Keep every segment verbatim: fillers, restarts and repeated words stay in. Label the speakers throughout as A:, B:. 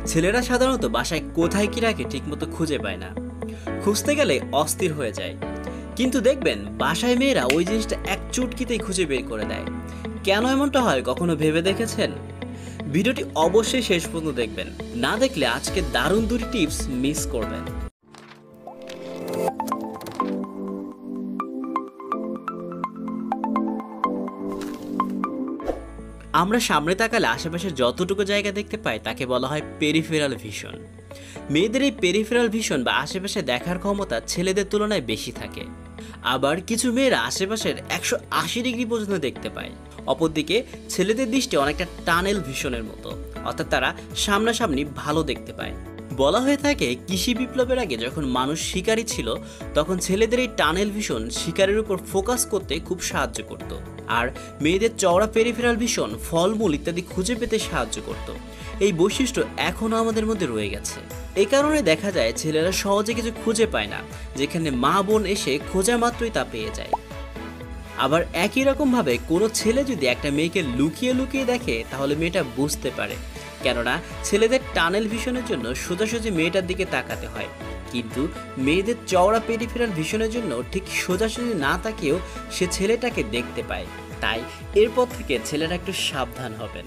A: ছেলেরা সাধারণত বাসায় কোথায় কি রাখে ঠিকমতো খুঁজে পায় না, খুঁজতে গেলে অস্থির হয়ে যায়। কিন্তু দেখবেন বাসায় মেয়েরা ওই জিনিসটা এক চুটকিতেই খুঁজে বের করে দেয়। কেন এমনটা হয় কখনো ভেবে দেখেছেন? ভিডিওটি অবশ্যই শেষ পর্যন্ত দেখবেন, না দেখলে আজকে দারুণ দুটি টিপস মিস করবেন। আমরা সামনে তাকালে আশেপাশে যতটুকু জায়গা দেখতে পাই তাকে বলা হয় পেরিফেরাল ভিশন। মেয়েদের এই পেরিফেরাল ভিশন বা আশেপাশে দেখার ক্ষমতা ছেলেদের তুলনায় বেশি থাকে। আবার কিছু মেয়েরা আশেপাশের একশো আশি ডিগ্রি পর্যন্ত দেখতে পায়। অপরদিকে ছেলেদের দৃষ্টি অনেকটা টানেল ভিশনের মতো, অর্থাৎ তারা সামনাসামনি ভালো দেখতে পায়। বলা হয়ে থাকে কৃষি বিপ্লবের আগে যখন মানুষ শিকারী ছিল, তখন ছেলেদের এই টানেল ভিশন শিকারের উপর ফোকাস করতে খুব সাহায্য করত, আর মেয়েদের চওড়া পেরিফেরাল ভিশন ফলমূল ইত্যাদি খুঁজে পেতে সাহায্য করত। এই বৈশিষ্ট্য এখনও আমাদের মধ্যে রয়ে গেছে। এই কারণে দেখা যায় ছেলেরা সহজে কিছু খুঁজে পায় না, যেখানে মা বোন এসে খোঁজা মাত্রই তা পেয়ে যায়। আবার একই রকমভাবে কোনো ছেলে যদি একটা মেয়েকে লুকিয়ে লুকিয়ে দেখে, তাহলে মেয়েটা বুঝতে পারে, কেননা ছেলেদের টানেল ভিশনের জন্য সোজাসুজি মেয়েটার দিকে তাকাতে হয়, কিন্তু মেয়েদের চওড়া পেরিফেরাল ভিশনের জন্য ঠিক সোজাসুজি না তাকিয়েও সে ছেলেটাকে দেখতে পায়। তাই এরপর থেকে ছেলেরা একটু সাবধান হবেন।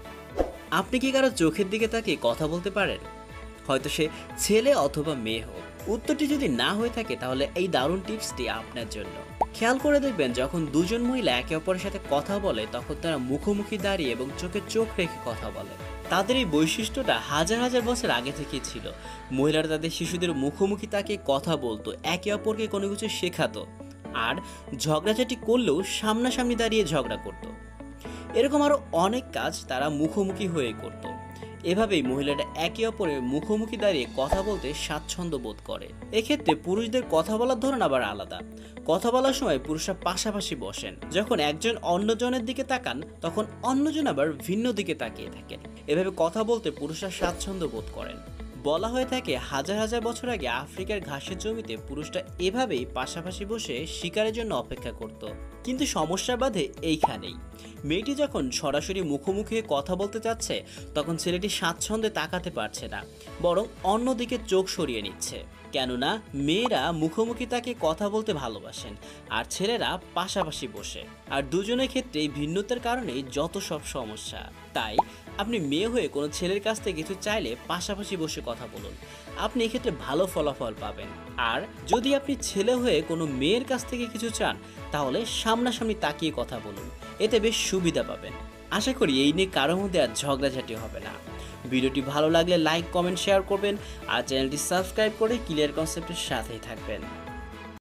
A: আপনি কি কারো চোখের দিকে তাকিয়ে কথা বলতে পারেন? হয়তো সে ছেলে অথবা মেয়ে হোক। উত্তরটি যদি না হয়ে থাকে, তাহলে এই দারুণ টিপসটি আপনার জন্য। খেয়াল করে দেখবেন, যখন দুজন মহিলা একে অপরের সাথে কথা বলে, তখন তারা মুখোমুখি দাঁড়িয়ে এবং চোখে চোখ রেখে কথা বলে। তাদের এই বৈশিষ্ট্যটা হাজার হাজার বছর আগে থেকেই ছিল। মহিলারা তাদের শিশুদের মুখোমুখি তাকিয়ে কথা বলতো, একে অপরকে কোনো কিছু শেখাতো, আর ঝগড়াঝাটি করলেও সামনাসামনি দাঁড়িয়ে ঝগড়া করত। এরকম আরও অনেক কাজ তারা মুখোমুখি হয়ে করত। এভাবেই মহিলারা একে অপরের মুখোমুখি দাঁড়িয়ে কথা বলতে স্বাচ্ছন্দ্য বোধ করে। এক্ষেত্রে পুরুষদের কথা বলার ধরন আবার আলাদা। কথা বলার সময় পুরুষরা পাশাপাশি বসেন। যখন একজন অন্যজনের দিকে তাকান, তখন অন্যজন আবার ভিন্ন দিকে তাকিয়ে থাকেন। এভাবে কথা বলতে পুরুষরা স্বাচ্ছন্দ্য বোধ করেন। বলা হয়ে থাকে হাজার হাজার বছর আগে আফ্রিকার ঘাসের জমিতে পুরুষরা এভাবেই পাশাপাশি বসে শিকারের জন্য অপেক্ষা করত। কিন্তু সমস্যা বাধে এইখানেই। মেয়েটি যখন সরাসরি মুখোমুখি কথা বলতে চাচ্ছে, তখন ছেলেটি স্বাচ্ছন্দ্যে তাকাতে পারছে না, বরং অন্যদিকে চোখ সরিয়ে নিচ্ছে। কেননা মেয়েরা মুখোমুখি তাকে কথা বলতে ভালোবাসেন, আর ছেলেরা পাশাপাশি বসে। আর দুজনের ক্ষেত্রেই ভিন্নতার কারণেই যত সব সমস্যা। তাই আপনি মেয়ে হয়ে কোনো ছেলের কাছ থেকে কিছু চাইলে পাশাপাশি বসে কথা বলুন, আপনি এক্ষেত্রে ভালো ফলাফল পাবেন। আর যদি আপনি ছেলে হয়ে কোনো মেয়ের কাছ থেকে কিছু চান, তাহলে সামনাসামনি তাকিয়ে কথা বলুন, এতে বেশ সুবিধা পাবেন। আশা করি এই নিয়ে কারোর মধ্যে আর ঝগড়াঝাটি হবে না। ভিডিওটি ভালো লাগলে লাইক, কমেন্ট, শেয়ার করবেন, আর চ্যানেলটি সাবস্ক্রাইব করে ক্লিয়ার কনসেপ্টের সাথেই থাকবেন।